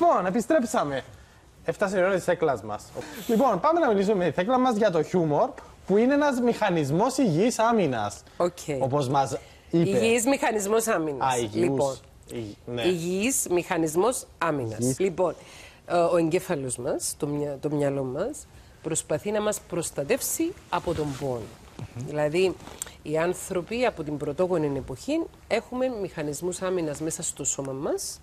Λοιπόν, επιστρέψαμε. Έφτασε η ώρα της θέκλας μας. Λοιπόν, πάμε να μιλήσουμε με τη θέκλα μας για το χιούμορ, που είναι ένας μηχανισμός υγιής άμυνας. Όπως μας είπε. Υγιής μηχανισμός άμυνας. Λοιπόν, ναι. Υγιής μηχανισμός άμυνας. Λοιπόν, ο εγκέφαλος μας, το μυαλό μας, προσπαθεί να μας προστατεύσει από τον πόνο. Δηλαδή, οι άνθρωποι από την πρωτόγονη εποχή έχουμε μηχανισμούς άμυνας μέσα στο σώμα μας,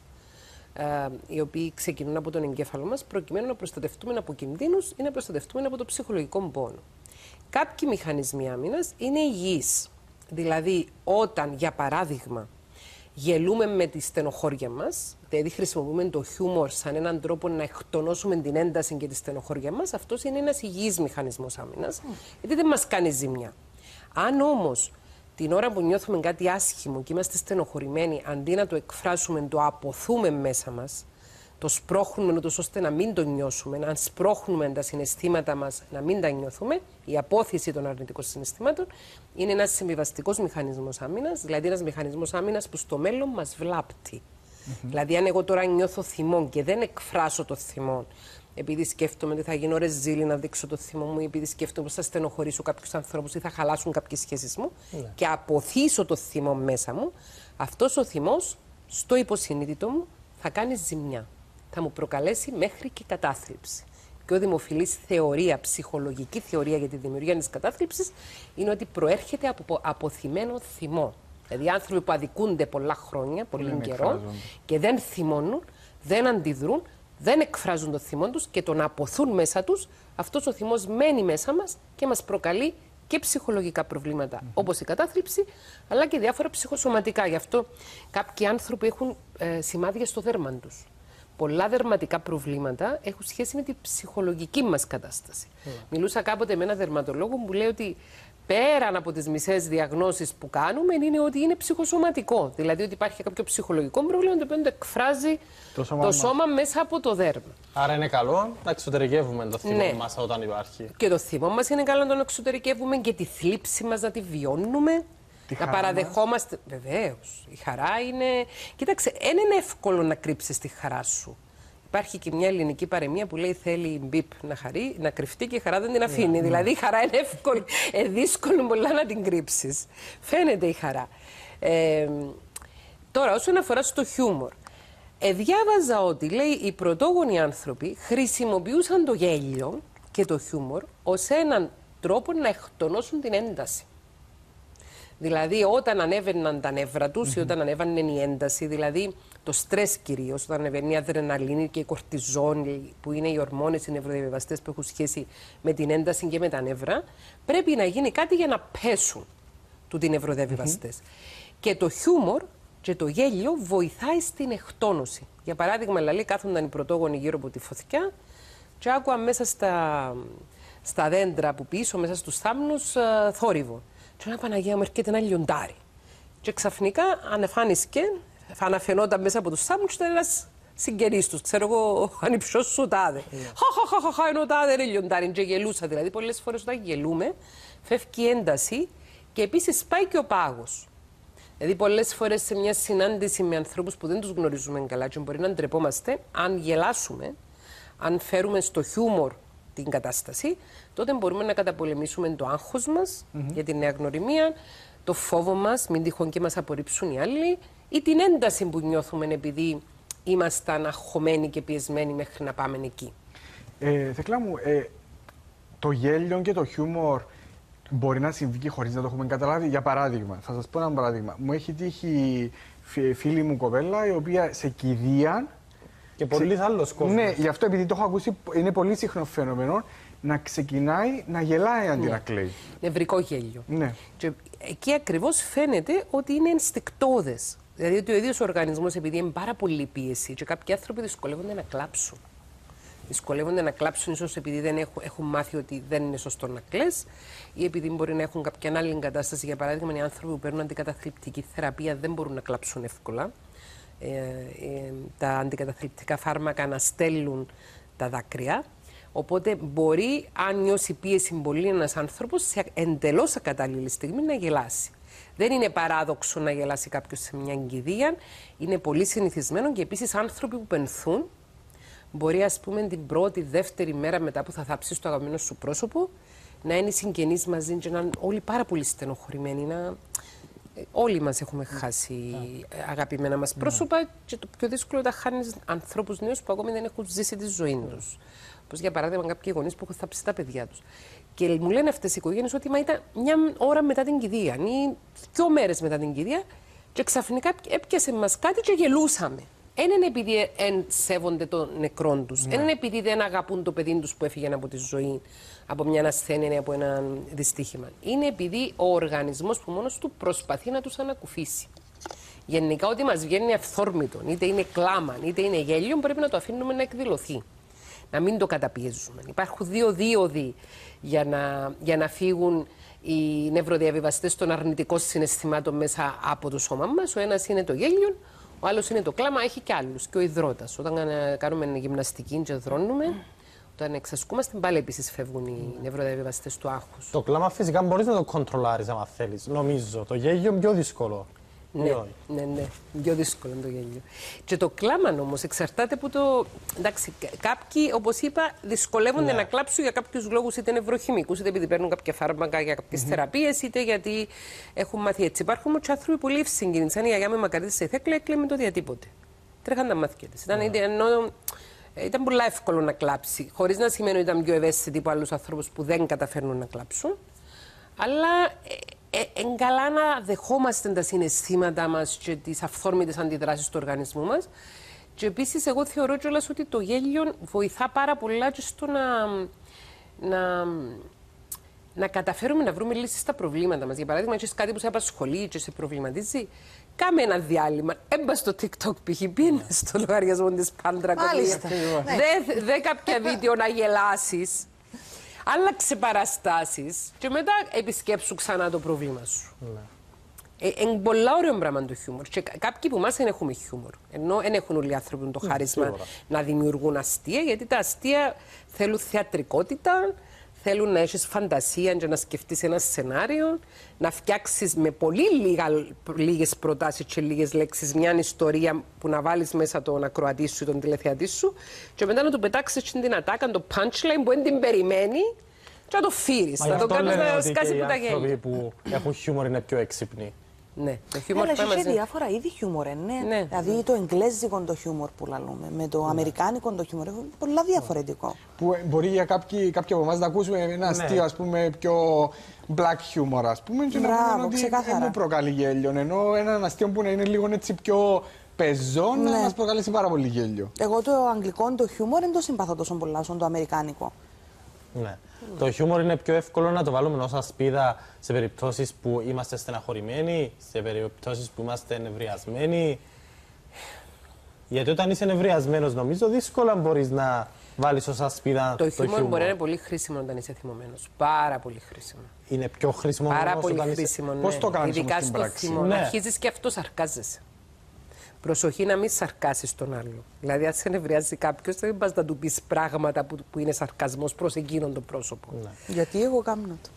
οι οποίοι ξεκινούν από τον εγκέφαλο μας, προκειμένου να προστατευτούμε από κινδύνους ή να προστατευτούμε από το ψυχολογικό πόνο. Κάποιοι μηχανισμοί άμυνας είναι υγιείς. Δηλαδή, όταν, για παράδειγμα, γελούμε με τη στενοχώρια μας, δηλαδή χρησιμοποιούμε το χιούμορ σαν έναν τρόπο να εκτονώσουμε την ένταση και τη στενοχώρια μας, αυτός είναι ένας υγιής μηχανισμός άμυνας, γιατί δεν μας κάνει ζημιά. Αν όμως την ώρα που νιώθουμε κάτι άσχημο και είμαστε στενοχωρημένοι, αντί να το εκφράσουμε, το αποθούμε μέσα μας, το σπρώχνουμε ούτως ώστε να μην το νιώσουμε, αν σπρώχνουμε τα συναισθήματα μας να μην τα νιώθουμε, η απόθεση των αρνητικών συναισθημάτων είναι ένας συμβιβαστικός μηχανισμός άμυνας, δηλαδή ένας μηχανισμός άμυνας που στο μέλλον μας βλάπτει. Δηλαδή, αν εγώ τώρα νιώθω θυμό και δεν εκφράσω το θυμό, επειδή σκέφτομαι ότι θα γίνω ρεζίλη να δείξω το θυμό μου, ή επειδή σκέφτομαι πως θα στενοχωρήσω κάποιους ανθρώπους ή θα χαλάσουν κάποιες σχέσεις μου, και αποθήσω το θυμό μέσα μου, αυτός ο θυμός στο υποσυνείδητο μου θα κάνει ζημιά. Θα μου προκαλέσει μέχρι και κατάθλιψη. Πιο δημοφιλής θεωρία, ψυχολογική θεωρία για τη δημιουργία της κατάθλιψης είναι ότι προέρχεται από αποθυμένο θυμό. Δηλαδή, άνθρωποι που αδικούνται πολλά χρόνια, πολύ καιρό και δεν θυμώνουν, δεν αντιδρούν, δεν εκφράζουν το θυμό τους και τον αποθούν μέσα τους, αυτός ο θυμός μένει μέσα μας και μας προκαλεί και ψυχολογικά προβλήματα, όπως η κατάθλιψη, αλλά και διάφορα ψυχοσωματικά. Γι' αυτό κάποιοι άνθρωποι έχουν σημάδια στο δέρμα τους. Πολλά δερματικά προβλήματα έχουν σχέση με τη ψυχολογική μας κατάσταση. Μιλούσα κάποτε με έναν δερματολόγο που λέει ότι πέραν από τις μισές διαγνώσεις που κάνουμε είναι ότι είναι ψυχοσωματικό. Δηλαδή ότι υπάρχει κάποιο ψυχολογικό πρόβλημα το οποίο το εκφράζει το σώμα μέσα από το δέρμα. Άρα είναι καλό να εξωτερικεύουμε το θυμό μας όταν υπάρχει. Και το θυμό μας είναι καλό να τον εξωτερικεύουμε και τη θλίψη μας να τη βιώνουμε. Να παραδεχόμαστε. Βεβαίως. Η χαρά είναι. Κοίταξε, δεν είναι εύκολο να κρύψεις τη χαρά σου. Υπάρχει και μια ελληνική παροιμία που λέει: θέλει μπιπ να κρυφτεί και η χαρά δεν την αφήνει. Δηλαδή η χαρά είναι εύκολη. Δύσκολο πολλά να την κρύψεις. Φαίνεται η χαρά. Τώρα, όσον αφορά στο χιούμορ, διάβαζα ότι λέει οι πρωτόγονοι άνθρωποι χρησιμοποιούσαν το γέλιο και το χιούμορ ως έναν τρόπο να εκτονώσουν την ένταση. Δηλαδή, όταν ανέβαιναν τα νεύρα τους ή όταν ανέβαινε η ένταση, δηλαδή το στρες κυρίως, όταν ανεβαίνει η αδρεναλίνη και η κορτιζόνη, που είναι οι ορμόνες, οι νευροδιαβιβαστές που έχουν σχέση με την ένταση και με τα νεύρα, πρέπει να γίνει κάτι για να πέσουν οι νευροδιαβιβαστές. Και το χιούμορ και το γέλιο βοηθάει στην εκτόνωση. Για παράδειγμα, δηλαδή, κάθονταν οι πρωτόγονοι γύρω από τη φωτιά και άκουα μέσα στα δέντρα που πίσω, μέσα στους θάμνους, θόρυβο. Και ένα Παναγία μου έρχεται ένα λιοντάρι. Και ξαφνικά αναφαινόταν μέσα από τους θάμνους και ήταν ένας συγγενής τους. Ξέρω εγώ, ανυψιός σου τάδε. Χαχαχαχαχα, ενώ τάδε είναι λιοντάρι. Και γελούσα. Δηλαδή, πολλές φορές όταν γελούμε, φεύγει η ένταση και επίσης πάει και ο πάγος. Δηλαδή, πολλές φορές σε μια συνάντηση με ανθρώπους που δεν τους γνωρίζουμε καλά και μπορεί να ντρεπόμαστε, αν γελάσουμε, αν φέρουμε στο χιούμορ την κατάσταση, τότε μπορούμε να καταπολεμήσουμε το άγχος μας για την νέα γνωριμία, το φόβο μας, μην τυχόν και μας απορρίψουν οι άλλοι, ή την ένταση που νιώθουμε επειδή ήμασταν αγχωμένοι και πιεσμένοι μέχρι να πάμε εκεί. Θεκλά μου, το γέλιο και το χιούμορ μπορεί να συμβεί και χωρίς να το έχουμε καταλάβει. Για παράδειγμα, θα σας πω ένα παράδειγμα. Μου έχει τύχει φίλη μου κοπέλα, η οποία σε κηδεία. Και πολλοί άλλος κόσμος. Ναι, γι' αυτό επειδή το έχω ακούσει, είναι πολύ συχνό φαινόμενο να ξεκινάει να γελάει αντί να κλαίει. Νευρικό γέλιο. Ναι. Και εκεί ακριβώς φαίνεται ότι είναι ενστικτώδες. Δηλαδή ότι ο ίδιος ο οργανισμός, επειδή είναι πάρα πολύ πίεση, και κάποιοι άνθρωποι δυσκολεύονται να κλάψουν. Δυσκολεύονται να κλάψουν ίσως επειδή δεν έχουν μάθει ότι δεν είναι σωστό να κλαις, ή επειδή μπορεί να έχουν κάποια άλλη κατάσταση. Για παράδειγμα, οι άνθρωποι που παίρνουν αντικαταθλιπτική θεραπεία δεν μπορούν να κλάψουν εύκολα. Τα αντικαταθλιπτικά φάρμακα να στέλνουν τα δάκρυα. Οπότε μπορεί, αν νιώσει πίεση πολύ ένας άνθρωπος, σε εντελώς ακατάλληλη στιγμή να γελάσει. Δεν είναι παράδοξο να γελάσει κάποιος σε μια κηδεία. Είναι πολύ συνηθισμένο και επίσης άνθρωποι που πενθούν μπορεί, ας πούμε, την πρώτη, δεύτερη μέρα μετά που θα θάψεις το αγαπημένο σου πρόσωπο, να είναι οι συγγενείς μαζί και να είναι όλοι πάρα πολύ στενοχωρημένοι. Όλοι μας έχουμε χάσει αγαπημένα μας πρόσωπα και το πιο δύσκολο είναι να χάνεις ανθρώπους νέους που ακόμη δεν έχουν ζήσει τη ζωή τους. Όπως για παράδειγμα κάποιοι γονείς που έχουν θάψει τα παιδιά τους. Και μου λένε αυτές οι οικογένειες ότι ήταν μια ώρα μετά την κηδεία ή 2 μέρες μετά την κηδεία και ξαφνικά έπιασε μας κάτι και γελούσαμε. Δεν είναι επειδή δεν σέβονται τον νεκρόν τους, δεν είναι επειδή δεν αγαπούν το παιδί τους που έφυγε από τη ζωή, από μια ασθένεια ή από ένα δυστύχημα. Είναι επειδή ο οργανισμός που μόνος του προσπαθεί να τους ανακουφίσει. Γενικά, ό,τι μας βγαίνει αυθόρμητο, είτε είναι κλάμα, είτε είναι γέλιο, πρέπει να το αφήνουμε να εκδηλωθεί. Να μην το καταπιέζουμε. Υπάρχουν 2 δίωδοι για να φύγουν οι νευροδιαβιβαστές των αρνητικών συναισθημάτων μέσα από το σώμα μας. Ο ένας είναι το γέλιο, ο άλλος είναι το κλάμα, έχει και άλλους. Και ο υδρότας. Όταν κάνουμε γυμναστική και υδρώνουμε, όταν εξασκούμαστε, πάλι επίσης φεύγουν οι νευροδιαβιβαστές του άγχους. Το κλάμα φυσικά μπορείς να το κοντρολάρεις άμα θέλεις. Νομίζω. Το γέλιο είναι πιο δύσκολο. Ναι, πιο δύσκολο είναι το γέλιο. Και το κλάμα όμως εξαρτάται από το. Εντάξει, κάποιοι, όπως είπα, δυσκολεύονται να κλάψουν για κάποιους λόγους, είτε νευροχημικούς, είτε επειδή παίρνουν κάποια φάρμακα για κάποιες θεραπείες, είτε γιατί έχουν μάθει έτσι. Υπάρχουν και άνθρωποι πολύ ευσυγκίνητοι. Σαν η γιαγιά με μακαρίτες σε θέκλα, έκλαιμε το οτιδήποτε. Τρέχαν τα μάτια της. Ήταν πολύ εύκολο να κλάψει, χωρίς να σημαίνει ότι ήταν πιο ευαίσθητη από άλλους ανθρώπους που δεν καταφέρνουν να κλάψουν. Αλλά είναι καλά να δεχόμαστε τα συναισθήματά μας και τις αυθόρμητες αντιδράσεις του οργανισμού μας. Και επίσης, εγώ θεωρώ κιόλας ότι το γέλιο βοηθά πάρα πολλά και στο να καταφέρουμε να βρούμε λύσεις στα προβλήματα μας. Για παράδειγμα, έχεις κάτι που σε απασχολεί και σε προβληματίζει. Κάμε ένα διάλειμμα. Έμπα στο TikTok π.χ. Πήγαινε στο λογαριασμό της Πάντρα. Δε κάποια βίντεο να γελάσεις. Άλλαξε παραστάσεις και μετά επισκέψου ξανά το πρόβλημα σου. Είναι πολύ ωραίο πράγμα το χιούμορ. Και κάποιοι που εμάς δεν έχουμε χιούμορ. Ενώ δεν έχουν όλοι οι άνθρωποι το χάρισμα να δημιουργούν αστεία, γιατί τα αστεία θέλουν θεατρικότητα, θέλουν να έχεις φαντασία και να σκεφτείς ένα σενάριο, να φτιάξεις με πολύ λίγες προτάσεις και λίγες λέξεις μια ιστορία που να βάλεις μέσα τον ακροατή σου ή τον τηλεθεατή σου και μετά να του πετάξεις την ατάκα, το punchline που δεν την περιμένει και να το φύρεις, να το κάνεις να σκάσει από τα γέλια. Οι άνθρωποι που έχουν χιούμορ είναι πιο έξυπνοι. Ναι, το χιούμορ αλλά έχει διάφορα είδη χιούμορ, ναι. Δηλαδή το εγγλέζικο το χιούμορ που λαλούμε, με το αμερικάνικο το χιούμορ, είναι πολλά διαφορετικό. Που μπορεί για κάποιοι από εμάς να ακούσουμε ένα αστείο, ας πούμε, πιο black humor, ας πούμε, και να πούμε ότι δεν μου προκαλεί γέλιο, ενώ ένα αστείο που να είναι λίγο έτσι πιο πεζό να μας προκαλέσει πάρα πολύ γέλιο. Εγώ το αγγλικό το χιούμορ δεν το συμπαθώ τόσο πολλά όσο το αμερικάνικο. Ναι. Το χιούμορ είναι πιο εύκολο να το βάλουμε ως ασπίδα σε περιπτώσεις που είμαστε στεναχωρημένοι, σε περιπτώσεις που είμαστε νευριασμένοι. Γιατί όταν είσαι νευριασμένος, νομίζω δύσκολα μπορείς να βάλεις ως ασπίδα το χιούμορ. Το χιούμορ μπορεί να είναι πολύ χρήσιμο όταν είσαι θυμωμένος. Πάρα πολύ χρήσιμο. Είναι πιο χρήσιμο πάρα πολύ χρήσιμο. Πώς το κάνεις ειδικά στην πράξη? Θυμό, να αρχίζεις και αυτό σαρκάζεσαι. Προσοχή να μην σαρκάσεις τον άλλο. Δηλαδή, αν σε νευριάζει κάποιος, δεν πας να του πεις πράγματα που είναι σαρκασμός προς εκείνον το πρόσωπο. Ναι. Γιατί εγώ κάνω το.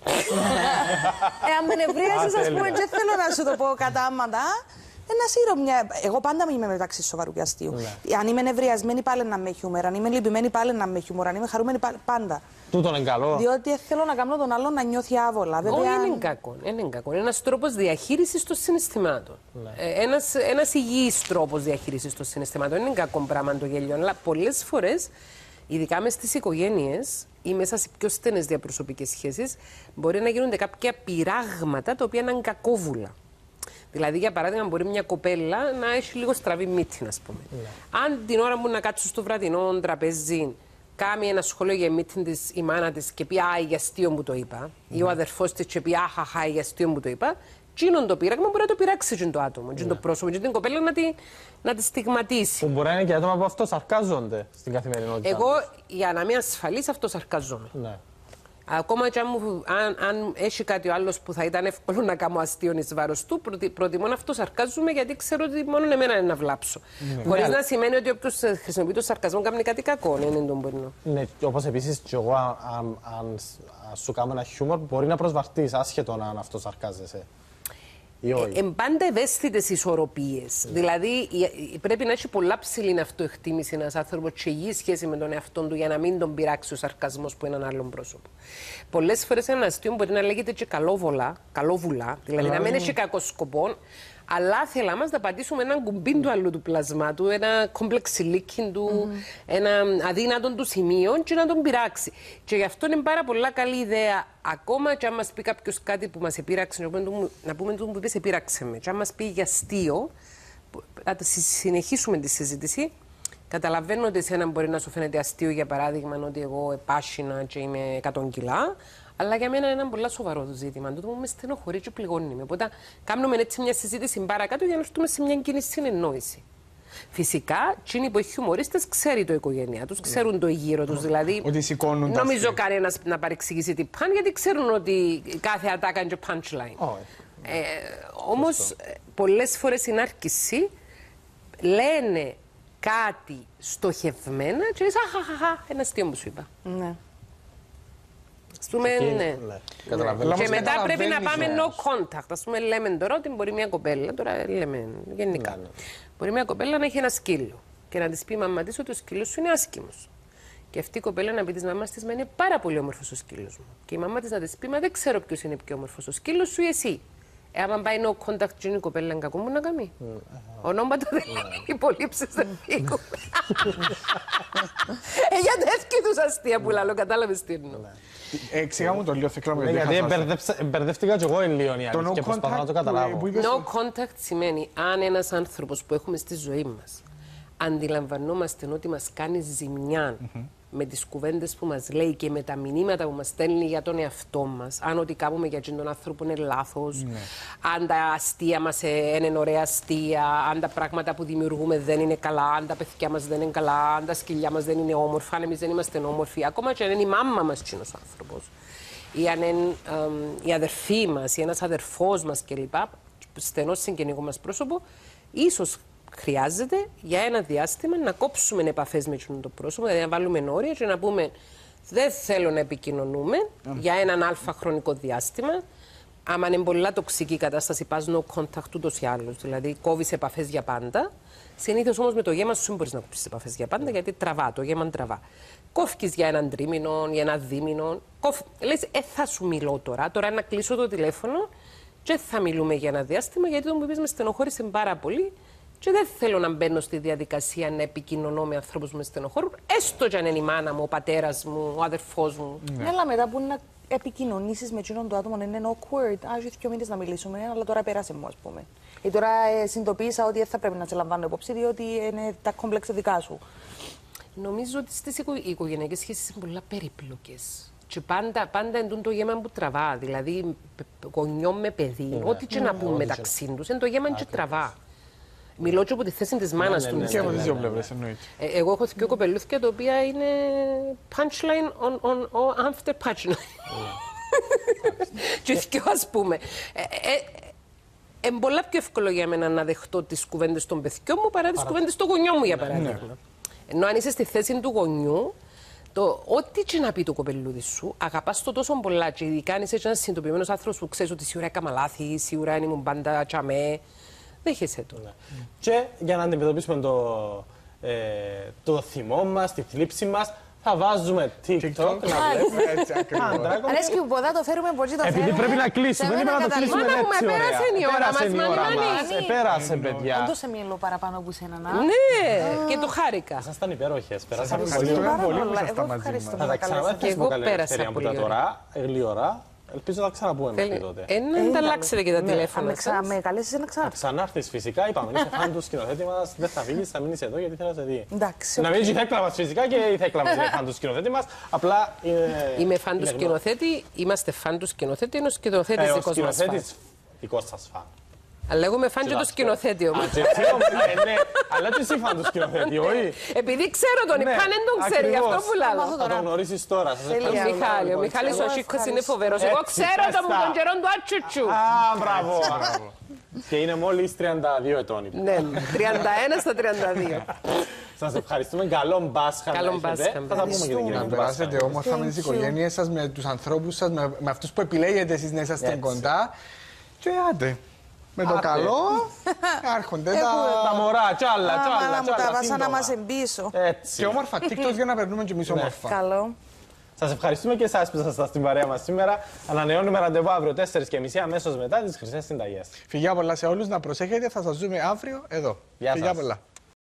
Αν με νευρίαζες, ας πούμε, και θέλω να σου το πω κατάματα. Ένα σύρο μια. Εγώ πάντα είμαι μεταξύ σοβαρού και αστείου. Ναι. Αν είμαι νευριασμένη, πάλι να με χιούμορ. Αν είμαι λυπημένη, πάλι να με χιούμορ. Αν είμαι χαρούμενη, πάντα. Τούτο είναι καλό. Διότι θέλω να κάνω τον άλλον να νιώθει άβολα. Όχι, είναι κακό. Είναι ένας τρόπος διαχείρισης των συναισθημάτων. Ναι. Ένας υγιής τρόπος διαχείρισης των συναισθημάτων. Είναι κακό πράγμα το γέλιο. Αλλά πολλές φορές, ειδικά μες στις οικογένειες ή μέσα σε πιο στενές διαπροσωπικές σχέσεις, μπορεί να γίνονται κάποια πειράγματα τα οποία είναι κακόβουλα. Δηλαδή, για παράδειγμα, μπορεί μια κοπέλα να έχει λίγο στραβή μύτη, ας πούμε. Ναι. Αν την ώρα μου να κάτσω στο βραδινό τραπέζι, κάνει ένα σχόλιο για μύτη της η μάνα της και πει «Α, για αστείο μου το είπα», ή ο αδερφός της και πει «Αχαχά, για αστείο μου το είπα», τσίνον το πείραγμα μπορεί να το πειράξει το άτομο, το πρόσωπο, και την κοπέλα να τη στιγματίσει. Που μπορεί να είναι και άτομα που αυτό σαρκάζονται στην καθημερινότητα. Εγώ, για να είμαι ασφαλής, αυτό σαρκαζόμαι. Ναι. Ακόμα και αν έχει κάτι ο άλλος που θα ήταν εύκολο να κάνω αστείο εις βάρος του, προτιμώ να αυτό σαρκάζομαι, γιατί ξέρω ότι μόνο εμένα είναι να βλάψω. Ναι. Χωρίς να σημαίνει ότι όποιος χρησιμοποιεί το σαρκασμό κάνει κάτι κακό. Ναι, όπως επίσης και εγώ, αν σου κάνω ένα χιούμορ, μπορεί να προσβαρτείς άσχετο αν αυτό σαρκάζεσαι. ή όχι. Πάντα ευαίσθητες ισορροπίες. Δηλαδή πρέπει να έχει πολλά ψηλή αυτοεκτίμηση ένας άνθρωπος και υγιή σχέση με τον εαυτό του για να μην τον πειράξει ο σαρκασμός που έναν άλλον πρόσωπο. Πολλές φορές ένα αστείο μπορεί να λέγεται και καλόβουλα, δηλαδή να μην έχει κακό σκοπό, αλλά θέλαμε μας να πατήσουμε έναν κουμπί του αλλού του πλασμάτου, ένα κόμπλεξι του, ένα αδύνατο του σημείο και να τον πειράξει. Και γι' αυτό είναι πάρα πολλά καλή ιδέα, ακόμα και αν μας πει κάποιος κάτι που μας επήραξε, να πούμε του που είπες επήραξε με. Και αν μας πει για αστείο, να συνεχίσουμε τη συζήτηση. Καταλαβαίνω ότι εσένα μπορεί να σου φαίνεται αστείο, για παράδειγμα, ότι εγώ επάσχυνα και είμαι 100 κιλά. Αλλά για μένα είναι ένα πολύ σοβαρό το ζήτημα. Τούτο μου με στενοχωρεί και πληγώνει με. Οπότε κάνουμε έτσι μια συζήτηση παρακάτω για να έρθουμε σε μια κοινή συνεννόηση. Φυσικά, εκείνοι που έχει χιουμορίστες ξέρει το οικογένειά τους, ξέρουν το γύρο τους. Δηλαδή, ότι σηκώνουν νομίζω κανένας να παρεξηγήσει τι παν, γιατί ξέρουν ότι κάθε ατάκα είναι και punchline. Όμως, πολλές φορές στην άρκηση λένε κάτι στοχευμένα και λες αχαχαχα, ένα αστείο που σου είπα. Ναι. Ναι. Και μετά πρέπει να πάμε no contact. Ας πούμε, λέμε τώρα ότι μπορεί μια κοπέλα, τώρα λέμε γενικά, μπορεί μια κοπέλα να έχει ένα σκύλο και να της πει η μαμά της ότι ο σκύλος σου είναι άσκημος. Και αυτή η κοπέλα να πει της μαμάς της, μα είναι πάρα πολύ όμορφος ο σκύλος μου. Και η μαμά της να της πει, μα δεν ξέρω ποιος είναι πιο όμορφος, ο σκύλος σου ή εσύ. Άμα πάει no contact και είναι η κοπέλα, είναι κακό μου να κάνει. Ονόματα δεν λέει, υπολείψεις δεν φύγουν. Για τέτοιου είδους αστεία που λέω, κατάλαβες τι εννοώ. Εξηγά μου το λίγο, Θεκλά. Γιατί μπερδεύτηκα και εγώ λίγο και προσπαθώ να το καταλάβω. No contact σημαίνει αν ένας άνθρωπος που έχουμε στη ζωή μας αντιλαμβανόμαστε ότι μας κάνει ζημιά με τις κουβέντες που μας λέει και με τα μηνύματα που μας στέλνει για τον εαυτό μας, αν ό,τι κάνουμε για τον άνθρωπο είναι λάθος, αν τα αστεία μας είναι ωραία αστεία, αν τα πράγματα που δημιουργούμε δεν είναι καλά, αν τα παιδιά μας δεν είναι καλά, αν τα σκυλιά μας δεν είναι όμορφα, αν εμείς δεν είμαστε όμορφοι, ακόμα και αν είναι η μάμα μας κοινός άνθρωπος, ή αν είναι η αδερφή μας, ή ένας αδερφός μας κλπ., στενό συγγενικό μας πρόσωπο, ίσως χρειάζεται για ένα διάστημα να κόψουμε επαφές με το πρόσωπο, δηλαδή να βάλουμε όρια και να πούμε δεν θέλω να επικοινωνούμε για έναν αλφα χρονικό διάστημα. Άμα είναι πολλά τοξική κατάσταση, πας no contact ούτως ή άλλως, δηλαδή κόβεις επαφές για πάντα. Συνήθως όμως με το γέμα σου δεν μπορείς να κόψεις επαφές για πάντα, γιατί τραβά, το γέμα τραβά. Κόφκεις για έναν τρίμηνο, για ένα δίμηνο. Λες, θα σου μιλώ τώρα να κλείσω το τηλέφωνο και θα μιλούμε για ένα διάστημα, γιατί το μου είπες με στενοχώρησε πάρα πολύ. Και δεν θέλω να μπαίνω στη διαδικασία να επικοινωνώ με ανθρώπους που με στενοχωρούν, έστω κι αν είναι η μάνα μου, ο πατέρας μου, ο αδερφός μου. Ναι, αλλά μετά που να επικοινωνήσεις με εκείνον το άτομο είναι awkward. Άζει 2 μήνες να μιλήσουμε, αλλά τώρα πέρασε μου, ας πούμε. Ή τώρα συνειδητοποίησα ότι δεν θα πρέπει να σε λαμβάνω υπόψη, διότι είναι τα κόμπλεξ δικά σου. Νομίζω ότι στις οικογενειακές σχέσεις είναι πολλά περίπλοκες. Και πάντα εντούν το γέμα που τραβά. Δηλαδή, γονιό με παιδί, ό,τι και να πούν μεταξύ τους, είναι το γέμα και τραβά. Μιλώ και από τη θέση της μάνας του. Και από τις δύο πλευρές, εννοείται. Εγώ έχω δύο κοπελούθια τα οποία είναι punchline on after punchline. Και δύο, ας πούμε. Είναι πολλά πιο εύκολο για μένα να δεχτώ τις κουβέντες των παιδιών μου παρά τις κουβέντες των γονιών μου, για παράδειγμα. Ενώ αν είσαι στη θέση του γονιού, ό,τι και να πει το κοπελούδι σου, αγαπάς το τόσο πολλά. Και ειδικά αν είσαι ένας συνειδητοποιημένος άνθρωπος που ξέρεις ότι σίγουρα έκανα λάθη, σίγουρα ήμουν πάντα τσαμέ. Δέχεσαι το. Και για να αντιμετωπίσουμε το θυμό μας, τη θλίψη μας, θα βάζουμε TikTok να βλέπουμε. Αρέσκει που ποδά το φέρουμε πολύ το Επειδή πρέπει να κλείσουμε, δεν είπα να το κλείσουμε έτσι ωραία. Πέρασε η ώρα μας, πέρασε, παιδιά. Όντως σε μιλώ παραπάνω από σένα, να. Ναι, και το χάρηκα. Ήσασταν υπέροχες, περάσαμε πολύ. Θα τα ξαναπέθουμε καλή ελευθερία από τα τώρα, γλυόρα. Ελπίζω να τα ξαναπούμε μέχρι τότε. Να ανταλλάξετε και τα τηλέφωνα. Με καλέσεις να ξανάρθω. Ξανάρθεις φυσικά, είπαμε, είσαι φαν του σκηνοθέτη μας, δεν θα φύγεις, θα μείνεις εδώ γιατί θέλω να σε δει. Εντάξει. Να μείνεις η Θέκλα μας φυσικά και η Θέκλα μας είναι φαν του σκηνοθέτη μας, απλά είναι... Είμαι φαν του σκηνοθέτη, είμαστε φαν του σκηνοθέτη, είναι ο σκηνοθέτης δικός μας φαν. Ο σκηνοθέτης δικός σας φαν. Αλλά εγώ είμαι φαν και το σκηνοθέτη όμως. Ναι, αλλά και εσύ φαν του σκηνοθέτη, όχι. Επειδή ξέρω τον, η Παν δεν τον ξέρει, αυτό που λέω. Θα τον γνωρίσεις τώρα. Ο Μιχάλης ο Σίκος είναι φοβερός. Εγώ ξέρω τον μου τον καιρόν του Ατσουτσού. Α, μπράβο. Και είναι μόλις 32 ετών. Ναι, 31 στα 32. Σας ευχαριστούμε. Καλό Πάσχα. Καλό Πάσχα. Θα τα πούμε και την κυρία. Να περάσετε όμορφα με τις οικογένειες σας, με τους ανθρώπους σας, με αυτούς που επιλέγετε εσείς να είσαστε κοντά. Και άντε. Με το καλό άρχονται Τα μωρά, τσάλα, Άμα μου τα βάσα να σύντομα. μας εμπίσω. Έτσι. και όμορφα TikTok για να περνούμε κι εμείς όμορφα. Καλό. Σας ευχαριστούμε και εσάς που ήσασταν στην παρέα μας σήμερα. Ανανεώνουμε ραντεβού αύριο 4:30 αμέσως μετά τις Χρυσές Συνταγές. Φιλιά πολλά σε όλους, να προσέχετε, θα σας δούμε αύριο εδώ. Γεια Φιλιά σας. πολλά.